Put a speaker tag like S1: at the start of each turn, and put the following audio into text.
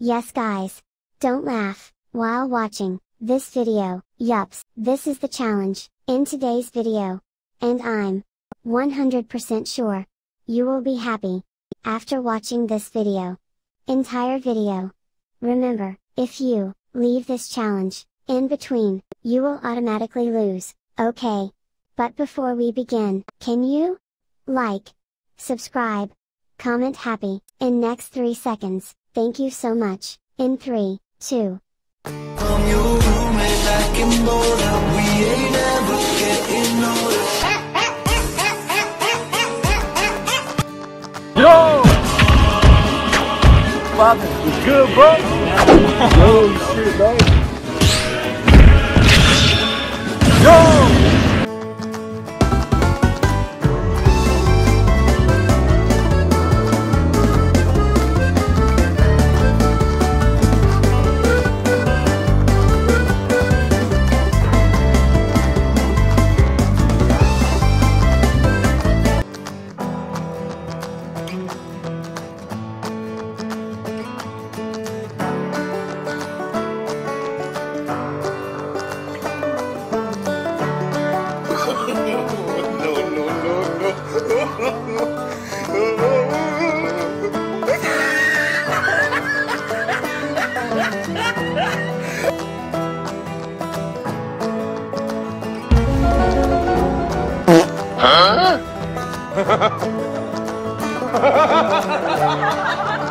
S1: Yes guys. Don't laugh while watching this video. Yups, this is the challenge in today's video. And I'm 100% sure you will be happy after watching this video. Entire video. Remember, if you leave this challenge in between, you will automatically lose, okay? But before we begin, can you like, subscribe, comment happy in next 3 seconds? Thank you so much. In 3, 2.
S2: I'm your roommate back in Boulder. We ain't ever getting older.
S3: Yo! Bobby, you good, bro? Yo, shit, bro. Yo! Huh?